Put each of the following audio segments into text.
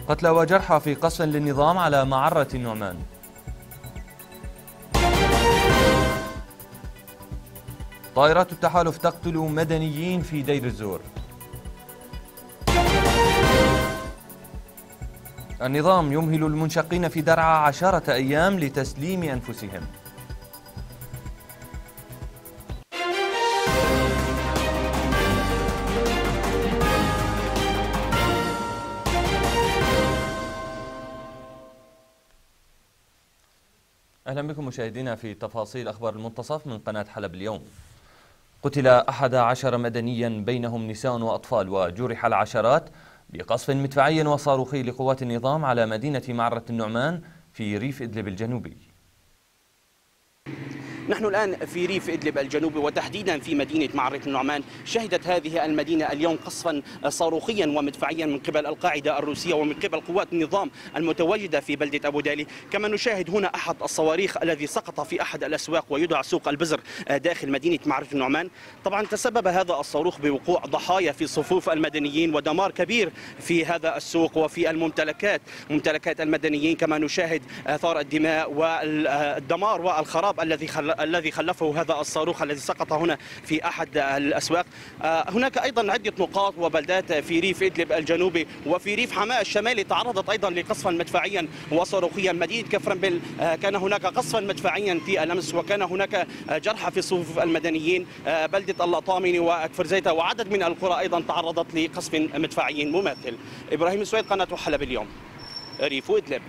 قتلى وجرحى في قصف للنظام على معرة النعمان. طائرات التحالف تقتل مدنيين في دير الزور. النظام يمهل المنشقين في درعا 10 أيام لتسليم أنفسهم. أهلا بكم مشاهدينا في تفاصيل أخبار المنتصف من قناة حلب اليوم. قتل 11 مدنيا بينهم نساء وأطفال، وجرح العشرات بقصف مدفعي وصاروخي لقوات النظام على مدينة معرة النعمان في ريف إدلب الجنوبي. نحن الآن في ريف إدلب الجنوبي وتحديدا في مدينة معرة النعمان. شهدت هذه المدينة اليوم قصفا صاروخيا ومدفعيا من قبل القاعدة الروسية ومن قبل قوات النظام المتواجدة في بلدة أبو دالي. كما نشاهد هنا أحد الصواريخ الذي سقط في أحد الأسواق ويدعى سوق البزر داخل مدينة معرة النعمان. طبعا تسبب هذا الصاروخ بوقوع ضحايا في صفوف المدنيين ودمار كبير في هذا السوق وفي ممتلكات المدنيين. كما نشاهد آثار الدماء والدمار والخراب الذي خلفه هذا الصاروخ الذي سقط هنا في أحد الأسواق. هناك أيضا عدة نقاط وبلدات في ريف إدلب الجنوبي وفي ريف حماة الشمالي تعرضت أيضا لقصفا مدفعيا وصاروخيا. مدينة كفرنبل كان هناك قصفا مدفعيا في الأمس وكان هناك جرحى في صفوف المدنيين. بلدة اللطامنة وكفر زيتة وعدد من القرى أيضا تعرضت لقصف مدفعي مماثل. إبراهيم السويد، قناة حلب اليوم، ريف إدلب.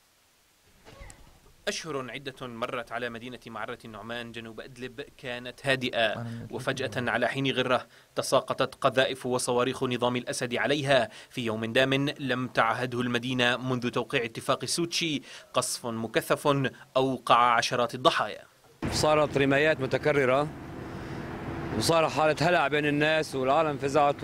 أشهر عدة مرت على مدينة معرة النعمان جنوب إدلب كانت هادئة، وفجأة على حين غرة تساقطت قذائف وصواريخ نظام الأسد عليها في يوم دام لم تعهده المدينة منذ توقيع اتفاق سوتشي. قصف مكثف أوقع عشرات الضحايا. صارت رمايات متكررة وصار حالة هلع بين الناس والعالم فزعت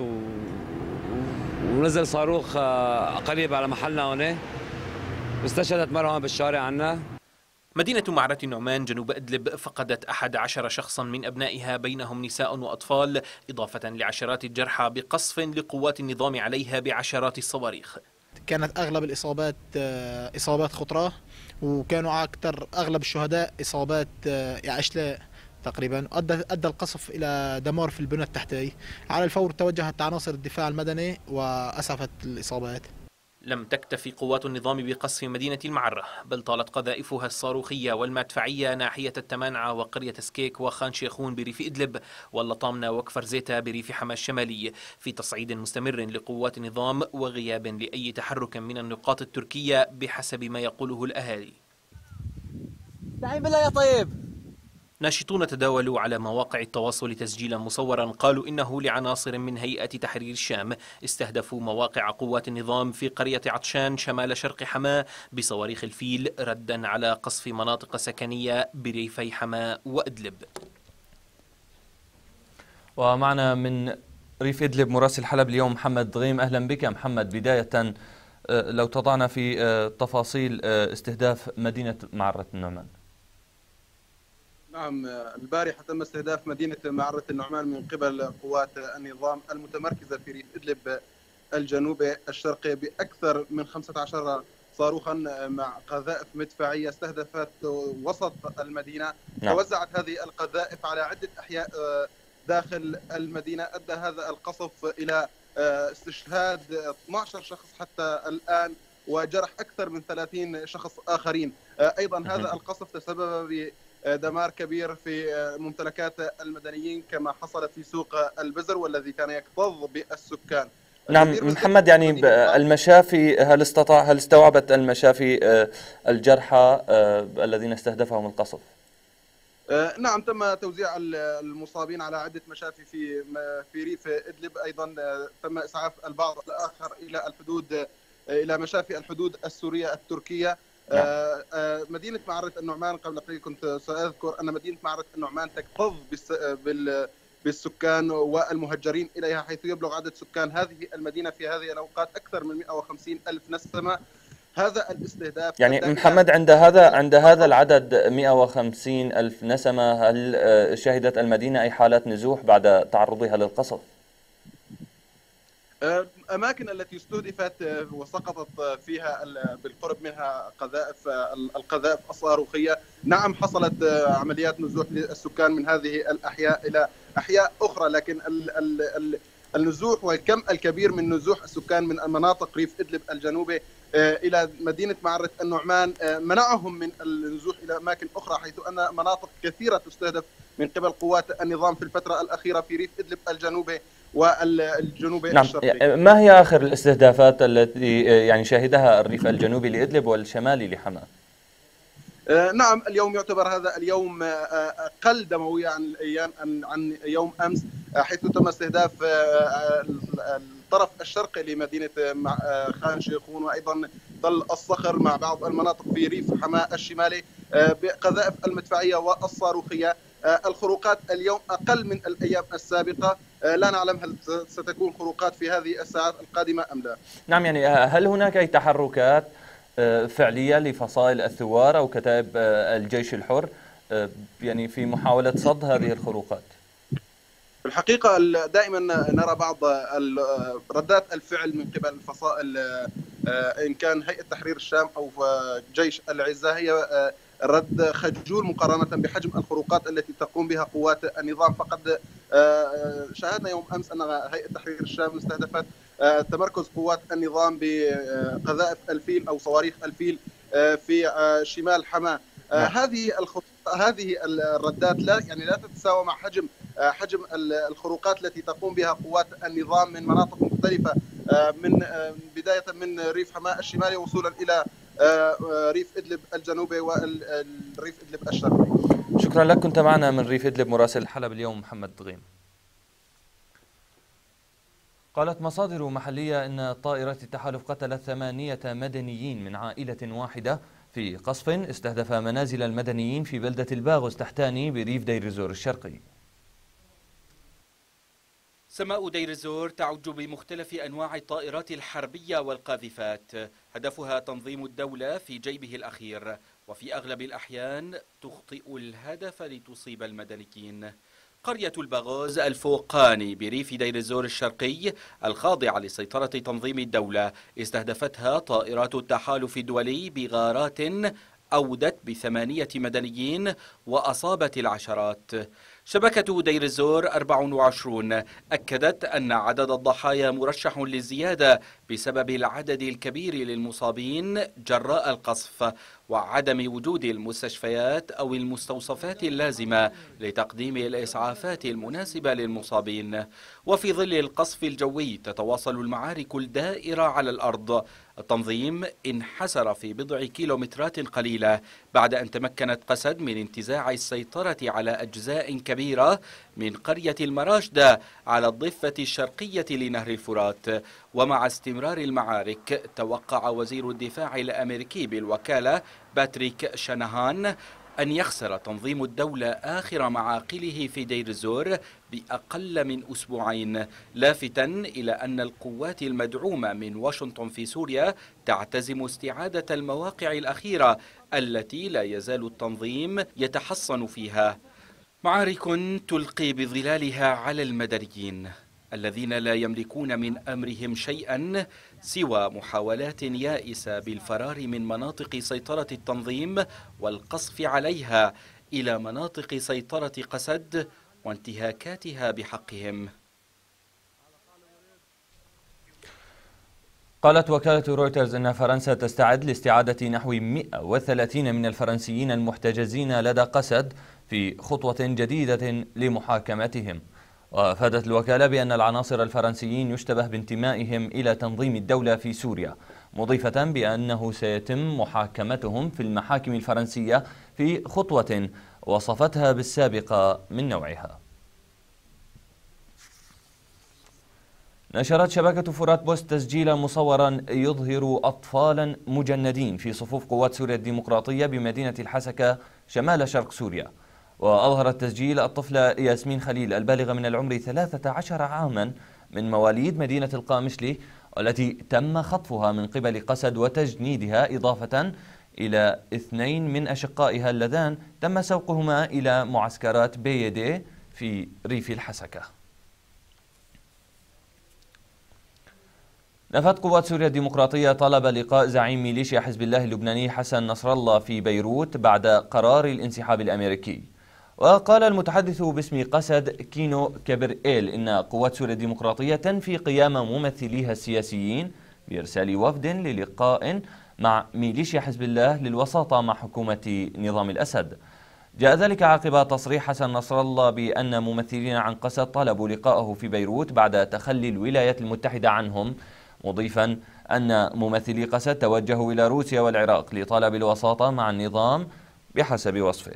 ونزل صاروخ قريب على محلنا هون، واستشهدت مرة هون بالشارع عنا. مدينة معرة النعمان جنوب إدلب فقدت 11 شخصا من أبنائها بينهم نساء وأطفال، إضافة لعشرات الجرحى بقصف لقوات النظام عليها بعشرات الصواريخ. كانت أغلب الإصابات إصابات خطرة، وكانوا أغلب الشهداء إصابات إشلاء تقريبا. أدى القصف إلى دمار في البنى التحتية. على الفور توجهت عناصر الدفاع المدني وأسعفت الإصابات. لم تكتفي قوات النظام بقصف مدينة المعرة، بل طالت قذائفها الصاروخية والمدفعية ناحية التمانعة وقرية سكيك وخان شيخون بريف إدلب واللطامنة وكفر زيتة بريف حما الشمالي، في تصعيد مستمر لقوات النظام وغياب لأي تحرك من النقاط التركية بحسب ما يقوله الأهالي. استعين بالله يا طيب. ناشطون تداولوا على مواقع التواصل تسجيلا مصورا قالوا إنه لعناصر من هيئة تحرير الشام استهدفوا مواقع قوات النظام في قرية عطشان شمال شرق حماة بصواريخ الفيل ردا على قصف مناطق سكنية بريفي حماة وإدلب. ومعنا من ريف إدلب مراسل حلب اليوم محمد ضغيم. أهلا بك محمد. بداية لو تضعنا في تفاصيل استهداف مدينة معرة النعمان. نعم، البارحة تم استهداف مدينة معرة النعمان من قبل قوات النظام المتمركزة في ريف إدلب الجنوبي الشرقي بأكثر من 15 صاروخا مع قذائف مدفعية استهدفت وسط المدينة. توزعت هذه القذائف على عدة أحياء داخل المدينة. أدى هذا القصف إلى استشهاد 12 شخص حتى الآن وجرح أكثر من 30 شخص آخرين. أيضا هذا القصف تسبب دمار كبير في ممتلكات المدنيين كما حصل في سوق البزر والذي كان يكتظ بالسكان. نعم محمد، يعني المشافي هل استوعبت المشافي الجرحى الذين استهدفهم القصف؟ نعم، تم توزيع المصابين على عدة مشافي في ريف إدلب. أيضا تم إسعاف البعض الآخر إلى الحدود، إلى مشافي الحدود السورية التركية. مدينة معرة النعمان قبل قليل كنت سأذكر أن مدينة معرة النعمان تكتظ بالسكان والمهجرين إليها، حيث يبلغ عدد سكان هذه المدينة في هذه الأوقات أكثر من 150 ألف نسمة. هذا الاستهداف يعني محمد عند هذا العدد 150 ألف نسمة، هل شهدت المدينة أي حالات نزوح بعد تعرضها للقصف؟ الأماكن التي استهدفت وسقطت فيها بالقرب منها القذائف الصاروخية، نعم حصلت عمليات نزوح للسكان من هذه الأحياء إلى أحياء أخرى، لكن النزوح والكم الكبير من نزوح السكان من مناطق ريف إدلب الجنوبي إلى مدينة معرة النعمان منعهم من النزوح إلى أماكن أخرى، حيث أن مناطق كثيرة تستهدف من قبل قوات النظام في الفترة الأخيرة في ريف إدلب الجنوبي والجنوبي نعم. الشرقي. ما هي آخر الاستهدافات التي يعني شهدها الريف الجنوبي لإدلب والشمالي لحما؟ نعم، اليوم يعتبر هذا اليوم أقل دموية عن يوم أمس، حيث تم استهداف الطرف الشرقي لمدينة خان شيخون وأيضا تل الصخر مع بعض المناطق في ريف حماة الشمالي بقذائف المدفعية والصاروخية. الخروقات اليوم أقل من الأيام السابقة، لا نعلم هل ستكون خروقات في هذه الساعات القادمة أم لا. نعم، يعني هل هناك أي تحركات فعلية لفصائل الثوار أو كتائب الجيش الحر يعني في محاولة صد هذه الخروقات؟ في الحقيقة دائما نرى بعض ردات الفعل من قبل الفصائل، إن كان هيئة تحرير الشام أو جيش العزة، هي رد خجول مقارنة بحجم الخروقات التي تقوم بها قوات النظام. فقد شاهدنا يوم أمس أن هيئة تحرير الشام استهدفت تمركز قوات النظام بقذائف الفيل أو صواريخ الفيل في شمال حماة. هذه الردات لا تتساوى مع حجم الخروقات التي تقوم بها قوات النظام من مناطق مختلفة، من بداية من ريف حماة الشمالي وصولا إلى ريف إدلب الجنوبي والريف إدلب الشرقي. شكرا لك، كنت معنا من ريف إدلب مراسل حلب اليوم محمد غيم. قالت مصادر محلية إن طائرة التحالف قتلت 8 مدنيين من عائلة واحدة في قصف استهدف منازل المدنيين في بلدة الباغوس تحتاني بريف دير الزور الشرقي. سماء دير الزور تعج بمختلف أنواع الطائرات الحربية والقاذفات، هدفها تنظيم الدولة في جيبه الأخير، وفي أغلب الأحيان تخطئ الهدف لتصيب المدنيين. قرية الباغوز الفوقاني بريف دير الزور الشرقي الخاضعة لسيطرة تنظيم الدولة استهدفتها طائرات التحالف الدولي بغارات أودت ب8 مدنيين وأصابت العشرات. شبكة دير الزور 24 أكدت أن عدد الضحايا مرشح للزيادة بسبب العدد الكبير للمصابين جراء القصف وعدم وجود المستشفيات أو المستوصفات اللازمة لتقديم الإسعافات المناسبة للمصابين. وفي ظل القصف الجوي تتواصل المعارك الدائرة على الأرض. التنظيم انحسر في بضع كيلومترات قليلة بعد أن تمكنت قسد من انتزاع السيطرة على أجزاء كبيرة من قرية المراشدة على الضفة الشرقية لنهر الفرات. ومع استمرار المعارك توقع وزير الدفاع الأمريكي بالوكالة باتريك شانهان أن يخسر تنظيم الدولة آخر معاقله في دير الزور بأقل من أسبوعين، لافتا إلى أن القوات المدعومة من واشنطن في سوريا تعتزم استعادة المواقع الأخيرة التي لا يزال التنظيم يتحصن فيها. معارك تلقي بظلالها على المدنيين الذين لا يملكون من أمرهم شيئا سوى محاولات يائسة بالفرار من مناطق سيطرة التنظيم والقصف عليها إلى مناطق سيطرة قسد وانتهاكاتها بحقهم. قالت وكالة رويترز أن فرنسا تستعد لاستعادة نحو 130 من الفرنسيين المحتجزين لدى قسد في خطوة جديدة لمحاكمتهم. وأفادت الوكالة بأن العناصر الفرنسيين يشتبه بانتمائهم إلى تنظيم الدولة في سوريا، مضيفة بأنه سيتم محاكمتهم في المحاكم الفرنسية في خطوة وصفتها بالسابقة من نوعها. نشرت شبكة فرات بوست تسجيلا مصورا يظهر أطفالا مجندين في صفوف قوات سوريا الديمقراطية بمدينة الحسكة شمال شرق سوريا. وأظهر التسجيل الطفلة ياسمين خليل البالغة من العمر 13 عاما من مواليد مدينة القامشلي، والتي تم خطفها من قبل قسد وتجنيدها، إضافة إلى 2 من أشقائها اللذان تم سوقهما إلى معسكرات بيدي في ريف الحسكة. نفت قوات سوريا الديمقراطية طلب لقاء زعيم ميليشيا حزب الله اللبناني حسن نصر الله في بيروت بعد قرار الانسحاب الأمريكي. وقال المتحدث باسم قسد كينو كبرئيل إن قوات سوريا الديمقراطية تنفي قيام ممثليها السياسيين بإرسال وفد للقاء مع ميليشيا حزب الله للوساطة مع حكومة نظام الأسد. جاء ذلك عقب تصريح حسن نصر الله بأن ممثلين عن قسد طلبوا لقاءه في بيروت بعد تخلي الولايات المتحدة عنهم، مضيفا أن ممثلي قسد توجهوا إلى روسيا والعراق لطلب الوساطة مع النظام بحسب وصفه.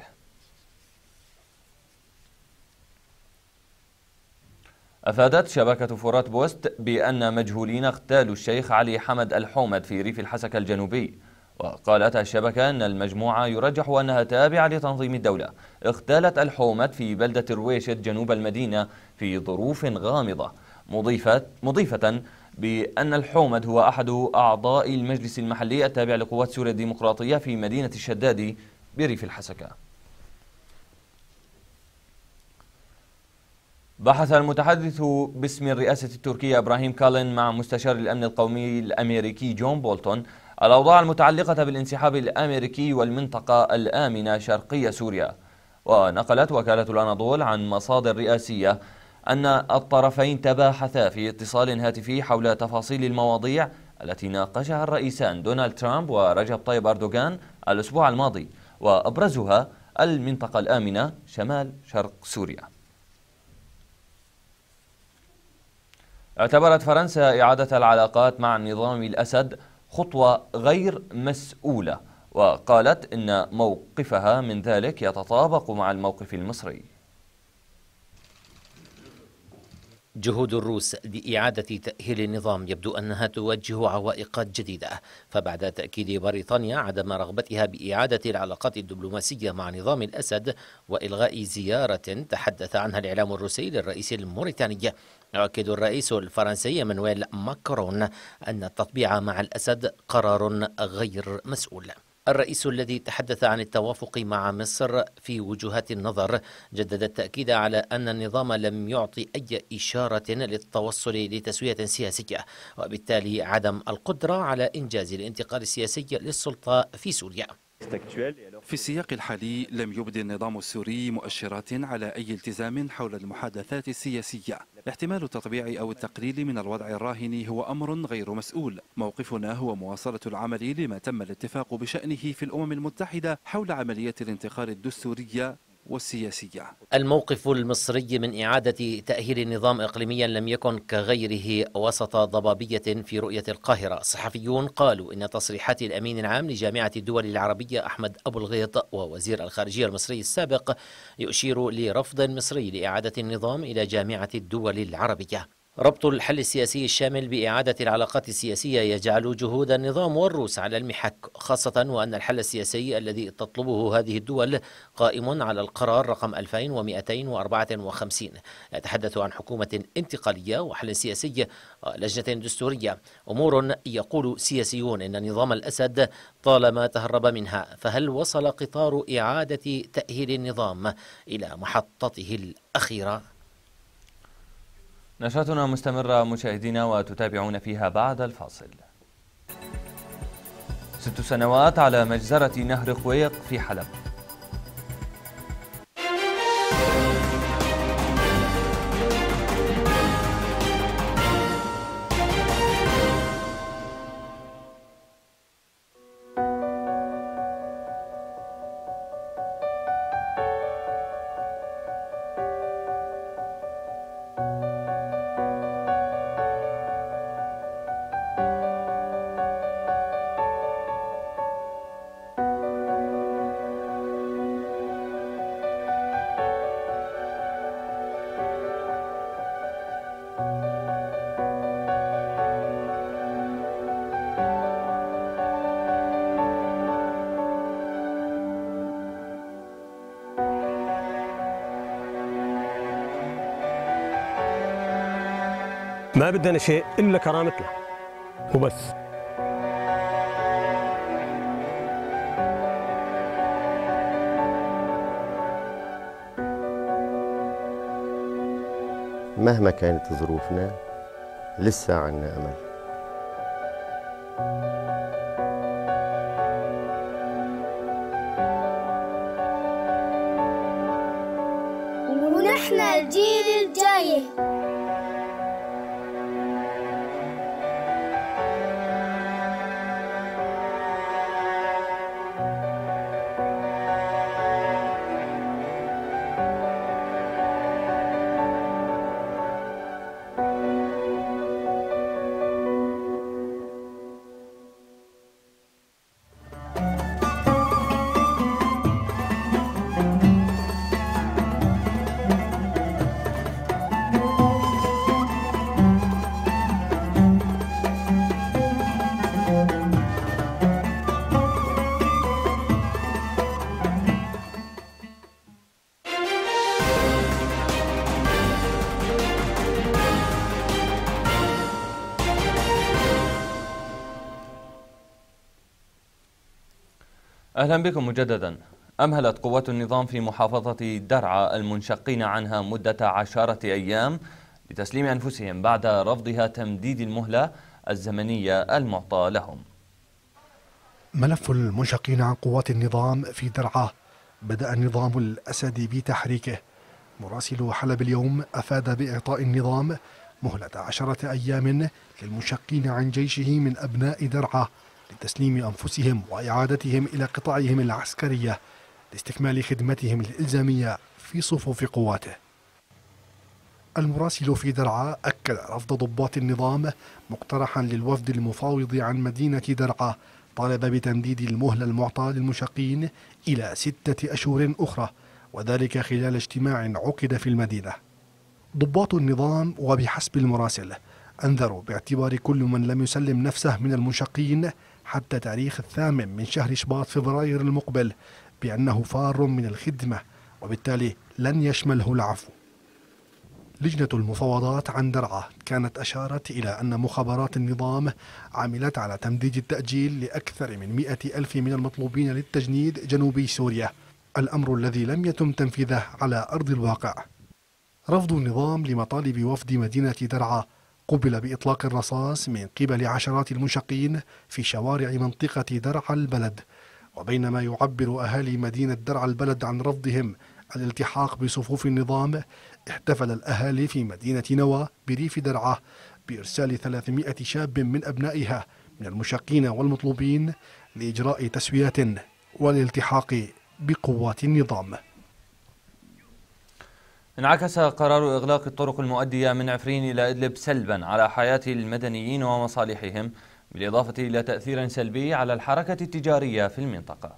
أفادت شبكة فرات بوست بأن مجهولين اغتالوا الشيخ علي حمد الحومد في ريف الحسكة الجنوبي. وقالت الشبكة أن المجموعة يرجح أنها تابعة لتنظيم الدولة اغتالت الحومد في بلدة رويشت جنوب المدينة في ظروف غامضة، مضيفة بأن الحومد هو أحد أعضاء المجلس المحلي التابع لقوات سوريا الديمقراطية في مدينة الشدادي بريف الحسكة. بحث المتحدث باسم الرئاسة التركية إبراهيم كالين مع مستشار الأمن القومي الأمريكي جون بولتون الأوضاع المتعلقة بالانسحاب الأمريكي والمنطقة الآمنة شرقي سوريا. ونقلت وكالة الأناضول عن مصادر رئاسية أن الطرفين تباحثا في اتصال هاتفي حول تفاصيل المواضيع التي ناقشها الرئيسان دونالد ترامب ورجب طيب أردوغان الأسبوع الماضي، وأبرزها المنطقة الآمنة شمال شرق سوريا. اعتبرت فرنسا إعادة العلاقات مع نظام الأسد خطوة غير مسؤولة، وقالت إن موقفها من ذلك يتطابق مع الموقف المصري. جهود الروس لإعادة تأهيل النظام يبدو أنها تواجه عوائق جديدة، فبعد تأكيد بريطانيا عدم رغبتها بإعادة العلاقات الدبلوماسية مع نظام الأسد وإلغاء زيارة تحدث عنها الإعلام الروسي للرئيس الموريتاني، يؤكد الرئيس الفرنسي مانويل ماكرون أن التطبيع مع الأسد قرار غير مسؤول. الرئيس الذي تحدث عن التوافق مع مصر في وجهات النظر جدد التأكيد على أن النظام لم يعطي أي إشارة للتوصل لتسوية سياسية، وبالتالي عدم القدرة على إنجاز الانتقال السياسي للسلطة في سوريا. في السياق الحالي لم يبدي النظام السوري مؤشرات على أي التزام حول المحادثات السياسية. احتمال التطبيع أو التقليل من الوضع الراهن هو أمر غير مسؤول. موقفنا هو مواصلة العمل لما تم الاتفاق بشأنه في الأمم المتحدة حول عملية الانتقال الدستورية والسياسية. الموقف المصري من إعادة تأهيل النظام إقليميا لم يكن كغيره وسط ضبابية في رؤية القاهرة. صحفيون قالوا إن تصريحات الأمين العام لجامعة الدول العربية أحمد أبو الغيط ووزير الخارجية المصري السابق يشير لرفض مصري لإعادة النظام إلى جامعة الدول العربية. ربط الحل السياسي الشامل بإعادة العلاقات السياسية يجعل جهود النظام والروس على المحك، خاصة وأن الحل السياسي الذي تطلبه هذه الدول قائم على القرار رقم 2254 يتحدث عن حكومة انتقالية وحل سياسي ولجنة دستورية، أمور يقول سياسيون إن نظام الأسد طالما تهرب منها. فهل وصل قطار إعادة تأهيل النظام إلى محطته الأخيرة؟ نشرتنا مستمرة مشاهدينا وتتابعون فيها بعد الفاصل. 6 سنوات على مجزرة نهر قويق في حلب. ما بدنا شيء إلا كرامتنا وبس. مهما كانت ظروفنا لسه عنا أمل، ونحن الجيل الجاي. أهلا بكم مجددا. أمهلت قوات النظام في محافظة درعا المنشقين عنها مدة 10 أيام لتسليم أنفسهم بعد رفضها تمديد المهلة الزمنية المعطاة لهم. ملف المنشقين عن قوات النظام في درعا بدأ النظام الأسدي بتحريكه. مراسل حلب اليوم أفاد بإعطاء النظام مهلة 10 أيام للمنشقين عن جيشه من أبناء درعا لتسليم أنفسهم وإعادتهم إلى قطاعهم العسكرية لاستكمال خدمتهم الإلزامية في صفوف قواته. المراسل في درعا أكد رفض ضباط النظام مقترحا للوفد المفاوض عن مدينة درعا طالب بتمديد المهلة المعطاة للمنشقين إلى 6 أشهر أخرى، وذلك خلال اجتماع عقد في المدينة. ضباط النظام وبحسب المراسل أنذروا باعتبار كل من لم يسلم نفسه من المنشقين حتى تاريخ 8 من شهر شباط فبراير المقبل بأنه فار من الخدمة، وبالتالي لن يشمله العفو. لجنة المفاوضات عن درعا كانت أشارت إلى أن مخابرات النظام عملت على تمديد التأجيل لأكثر من 100,000 من المطلوبين للتجنيد جنوبي سوريا، الأمر الذي لم يتم تنفيذه على أرض الواقع. رفض النظام لمطالب وفد مدينة درعا قبل بإطلاق الرصاص من قبل عشرات المنشقين في شوارع منطقة درعا البلد. وبينما يعبر أهالي مدينة درعا البلد عن رفضهم الالتحاق بصفوف النظام، احتفل الأهالي في مدينة نوى بريف درعا بإرسال 300 شاب من أبنائها من المنشقين والمطلوبين لإجراء تسويات والالتحاق بقوات النظام. انعكس قرار إغلاق الطرق المؤدية من عفرين إلى إدلب سلبا على حياة المدنيين ومصالحهم، بالإضافة إلى تأثير سلبي على الحركة التجارية في المنطقة.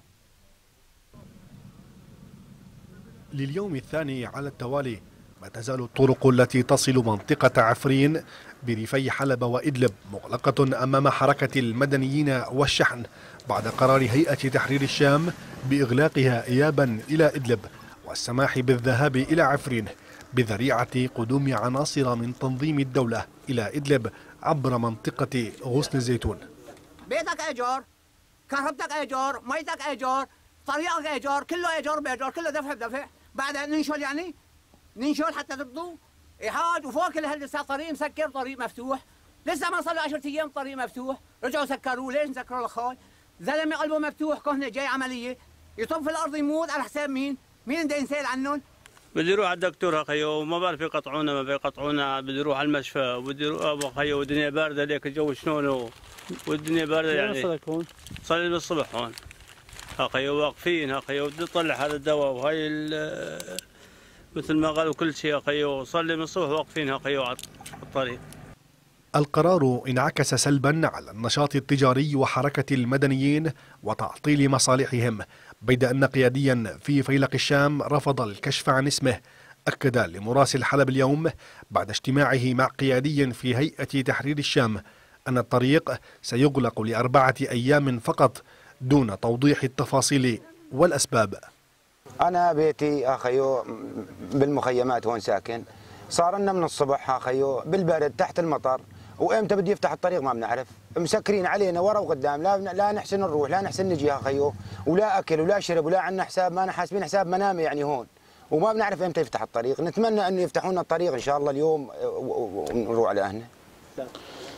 لليوم الثاني على التوالي ما تزال الطرق التي تصل منطقة عفرين بريفي حلب وإدلب مغلقة أمام حركة المدنيين والشحن بعد قرار هيئة تحرير الشام بإغلاقها إيابا إلى إدلب والسماح بالذهاب إلى عفرين بذريعة قدوم عناصر من تنظيم الدولة إلى إدلب عبر منطقة غصن الزيتون. بيتك إيجار، كهربتك إيجار، ميتك إيجار، طريقك إيجار، كله إيجار بإيجار، كله دفع بدفع. بعدها ننشل يعني ننشل حتى تبدو إحاج، وفوق كل هاللسه طريق مسكر، طريق مفتوح، لسه ما صار له 10 أيام طريق مفتوح، رجعوا سكروه. ليش سكروا الأخوي؟ زلمة قلبه مفتوح، كهنة جاي عملية يطب في الأرض يموت على حساب مين؟ مين بده ينسال عنهم؟ بدي يروح على الدكتور اخيو، ما بعرف يقطعونا ما بيقطعونا، بدي يروح على المشفى وبدي يروح اخيو، والدنيا بارده ليك الجو شلونه والدنيا بارده يعني. صار لك هون؟ صار لي بالصبح هون اخيو، واقفين اخيو، بدي اطلع هذا الدواء وهي مثل ما قالوا كل شيء اخيو، صار لي من الصبح واقفين اخيو على الطريق. القرار انعكس سلبا على النشاط التجاري وحركة المدنيين وتعطيل مصالحهم، بيد أن قياديا في فيلق الشام رفض الكشف عن اسمه أكد لمراسل حلب اليوم بعد اجتماعه مع قيادي في هيئة تحرير الشام أن الطريق سيغلق ل4 أيام فقط دون توضيح التفاصيل والأسباب. أنا بيتي أخيو بالمخيمات هون ساكن، صار لنا من الصبح أخيو بالبرد تحت المطر، وإمتى بده يفتح الطريق ما بنعرف، مسكرين علينا ورا وقدام، لا نحسن نروح لا نحسن نجي أخيو، ولا أكل ولا شرب ولا عنا حساب، ما حاسبين حساب منامي يعني هون، وما بنعرف إمتى يفتح الطريق. نتمنى أنه يفتحوا لنا الطريق إن شاء الله اليوم ونروح على أهلنا.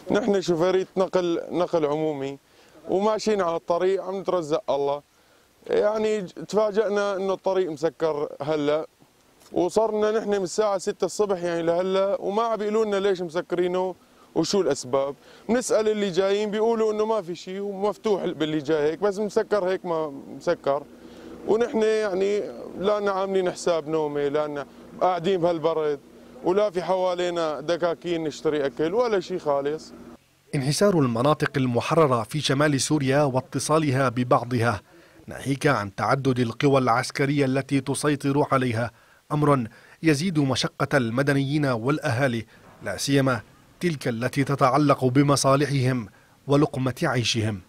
نحن شوفيرية نقل عمومي وماشيين على الطريق عم نترزق الله. يعني تفاجئنا انه الطريق مسكر هلا، وصرنا نحن من الساعة 6 الصبح يعني لهلا وما عم بيقولوا لنا ليش مسكرينه وشو الاسباب. بنسأل اللي جايين بيقولوا انه ما في شيء ومفتوح باللي جاي هيك، بس مسكر هيك ما مسكر. ونحن يعني لا عاملين حساب نومي، لا قاعدين بهالبرد، ولا في حوالينا دكاكين نشتري اكل ولا شيء خالص. انحسار المناطق المحررة في شمال سوريا واتصالها ببعضها، ناهيك عن تعدد القوى العسكرية التي تسيطر عليها، أمر يزيد مشقة المدنيين والأهالي، لا سيما تلك التي تتعلق بمصالحهم ولقمة عيشهم.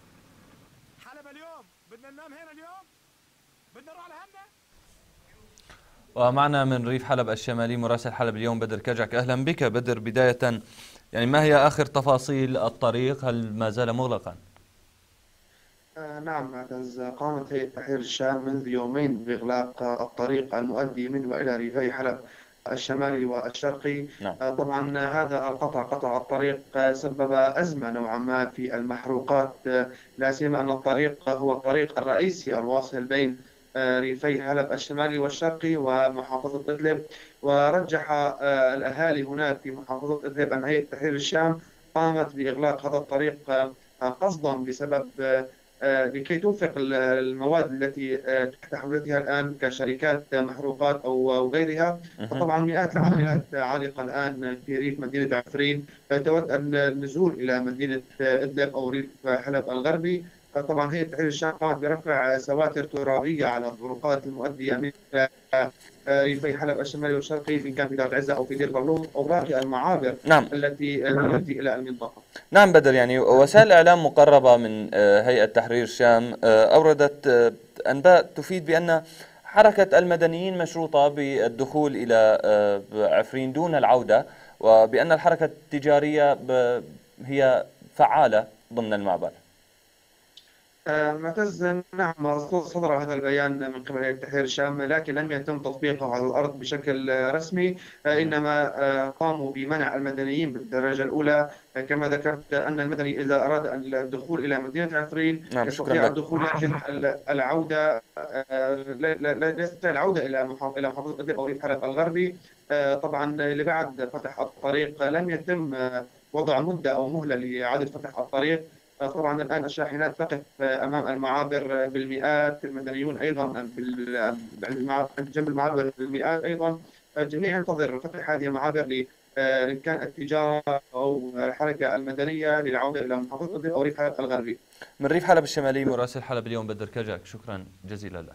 ومعنا من ريف حلب الشمالي مراسل حلب اليوم بدر كجك. أهلا بك بدر. بداية يعني ما هي آخر تفاصيل الطريق؟ هل ما زال مغلقا؟ نعم معتز، قامت هيئة تحرير الشام منذ يومين بإغلاق الطريق المؤدي من وإلى ريفي حلب الشمالي والشرقي. نعم. طبعا هذا قطع الطريق سبب أزمة نوعا ما في المحروقات، لا سيما أن الطريق هو الطريق الرئيسي الواصل بين ريفي حلب الشمالي والشرقي ومحافظة إدلب. ورجح الأهالي هناك في محافظة إدلب أن هيئة تحرير الشام قامت بإغلاق هذا الطريق قصدا بسبب لكي توفق المواد التي تحت حملتها الآن كشركات محروقات أو غيرها. فطبعا مئات العائلات عالقة الآن في ريف مدينة عفرين تود النزول إلى مدينة إدلب أو ريف حلب الغربي. طبعا هيئة تحرير الشام قامت برفع سواتر ترابية على الطرقات المؤدية من ريفي حلب الشمالي والشرقي، إن كان في دار العزة أو في دير بغلوط أو باقي المعابر نعم. التي تؤدي إلى المنطقة. نعم بدر، يعني وسائل إعلام مقربة من هيئة تحرير الشام أوردت أنباء تفيد بأن حركة المدنيين مشروطة بالدخول إلى عفرين دون العودة، وبأن الحركة التجارية هي فعالة ضمن المعبر. معتز، نعم صدر هذا البيان من قبل هيئة تحرير الشام، لكن لم يتم تطبيقه على الأرض بشكل رسمي. إنما قاموا بمنع المدنيين بالدرجة الأولى. كما ذكرت أن المدني إذا أراد الدخول إلى مدينة عفرين يستطيع الدخول، لكن العودة لا يستطيع العودة إلى محافظة إدلب أو ريف حلب الغربي. طبعا لبعد فتح الطريق لم يتم وضع مدة أو مهلة لإعادة فتح الطريق. طبعا الآن الشاحنات تقف أمام المعابر بالمئات، المدنيون أيضا جنب المعابر بالمئات أيضا. الجميع ينتظر فتح هذه المعابر إن كان التجارة أو الحركة المدنية للعودة إلى محافظة إدلب أو ريف حلب الغربي. من ريف حلب الشمالي مراسل حلب اليوم بدر كجك، شكرا جزيلا لك.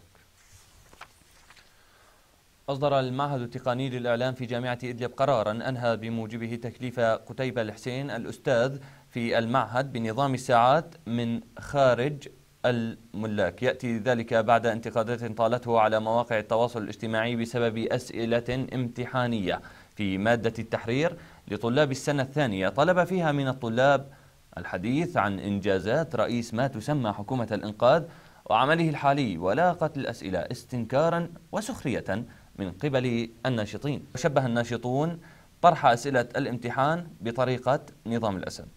أصدر المعهد التقني للإعلام في جامعة إدلب قراراً أنهى بموجبه تكليف قتيبة الحسين الأستاذ في المعهد بنظام الساعات من خارج الملاك. يأتي ذلك بعد انتقادات طالته على مواقع التواصل الاجتماعي بسبب أسئلة امتحانية في مادة التحرير لطلاب السنة الثانية طلب فيها من الطلاب الحديث عن إنجازات رئيس ما تسمى حكومة الإنقاذ وعمله الحالي، ولاقت الأسئلة استنكاراً وسخرية من قبل الناشطين. وشبه الناشطون طرح أسئلة الامتحان بطريقة نظام الأسد.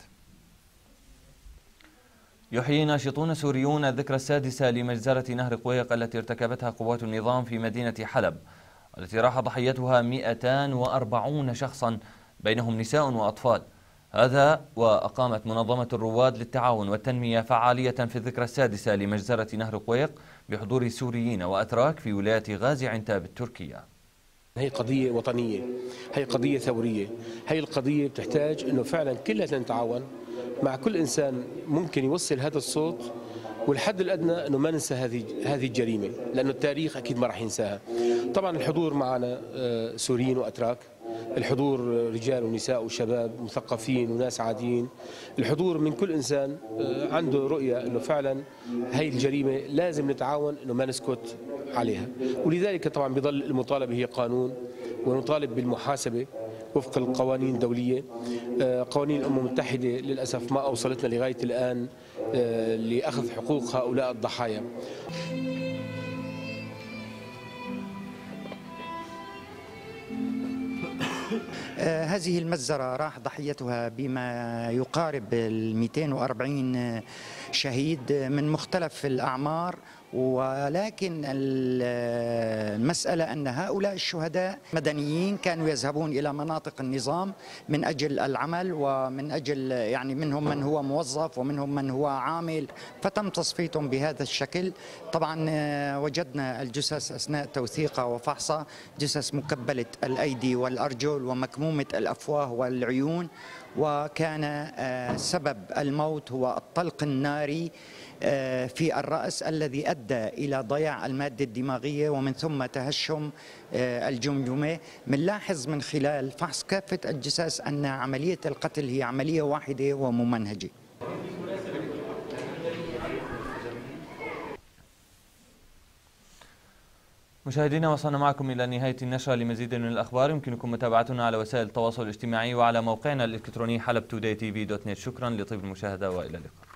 يحيي ناشطون سوريون الذكرى السادسة لمجزرة نهر قويق التي ارتكبتها قوات النظام في مدينة حلب، التي راح ضحيتها 240 شخصا بينهم نساء وأطفال. هذا وأقامت منظمة الرواد للتعاون والتنمية فعالية في الذكرى السادسة لمجزرة نهر قويق بحضور سوريين وأتراك في ولاية غازي عنتاب التركية. هي قضية وطنية، هي قضية ثورية، هي القضية بتحتاج أنه فعلا كلنا نتعاون مع كل إنسان ممكن يوصل هذا الصوت، والحد الأدنى أنه ما ننسى هذه الجريمة، لأنه التاريخ أكيد ما راح ينساها. طبعا الحضور معنا سوريين وأتراك، الحضور رجال ونساء وشباب مثقفين وناس عاديين، الحضور من كل إنسان عنده رؤية أنه فعلا هاي الجريمة لازم نتعاون أنه ما نسكت عليها. ولذلك طبعا بيظل المطالبة هي قانون، ونطالب بالمحاسبة وفق القوانين الدولية. قوانين الأمم المتحدة للأسف ما أوصلتنا لغاية الآن لأخذ حقوق هؤلاء الضحايا. هذه المجزرة راح ضحيتها بما يقارب 240 شهيد من مختلف الأعمار، ولكن المسألة أن هؤلاء الشهداء مدنيين كانوا يذهبون إلى مناطق النظام من أجل العمل، ومن أجل يعني منهم من هو موظف ومنهم من هو عامل، فتم تصفيتهم بهذا الشكل. طبعا وجدنا الجثث أثناء توثيقها وفحصها، جثث مكبلة الأيدي والأرجل ومكمومة الأفواه والعيون، وكان سبب الموت هو الطلق الناري في الرأس الذي أدى إلى ضياع المادة الدماغية ومن ثم تهشم الجمجمة. بنلاحظ من خلال فحص كافة الجثث أن عملية القتل هي عملية واحدة وممنهجة. مشاهدينا، وصلنا معكم إلى نهاية النشرة. لمزيد من الأخبار يمكنكم متابعتنا على وسائل التواصل الاجتماعي وعلى موقعنا الإلكتروني حلب2daytv.net. شكرا لطيب المشاهدة وإلى اللقاء.